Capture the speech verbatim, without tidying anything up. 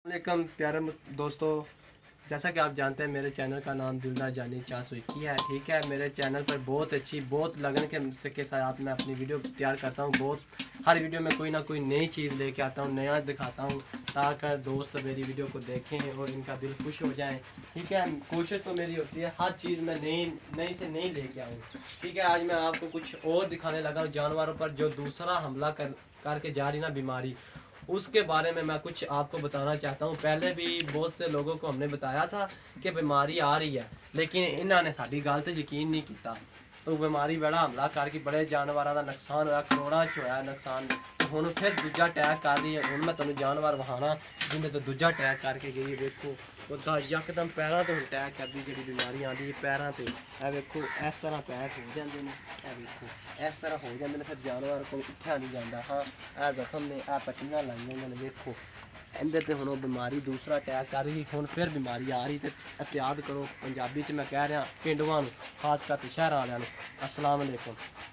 वालेकुम प्यारे दोस्तों, जैसा कि आप जानते हैं मेरे चैनल का नाम दिलदार जानी चाह सुइकी है। ठीक है, मेरे चैनल पर बहुत अच्छी बहुत लगन के के साथ मैं अपनी वीडियो तैयार करता हूँ। बहुत हर वीडियो में कोई ना कोई नई चीज़ लेके आता हूँ, नया दिखाता हूँ ताकि दोस्त मेरी वीडियो को देखें और इनका दिल खुश हो जाए। ठीक है, कोशिश तो मेरी होती है हर चीज़ में नई नई से नई लेके आऊँ। ठीक है, आज मैं आपको कुछ और दिखाने लगा हूँ जानवरों पर जो दूसरा हमला कर करके जा रही ना बीमारी, उसके बारे में मैं कुछ आपको बताना चाहता हूँ। पहले भी बहुत से लोगों को हमने बताया था कि बीमारी आ रही है, लेकिन इन्होंने साड़ी गल तो यकीन नहीं किया। तो बीमारी बड़ा हमला करके बड़े जानवरों का नुकसान होया, करोड़ों च होया नुकसान। तो हुण फिर दूजा अटैक कर रही है। हुण मैं तुहानूं जानवर विखाना जिन्हें तो दूजा अटैक करके गई। देखो उदा यकदम पैरों तो अटैक करती जी बीमारी आती है पैरों से। ए देखो इस तरह पैर हो जाते हैं, ए देखो इस तरह हो जाते हैं, फिर जानवर को उठा नहीं जाता। हाँ ए जख्म ने ए पट्टियां लाइया ने, देखो इहदे ते हुण बीमारी दूसरा अटैक कर रही। हुण फिर बीमारी आ रही। तो एहतियात करो। पंजाबी च मैं कह रहा पिंडुआं नूं, खास करके शहर वालिआं नूं। अस्सलाम वालेकुम।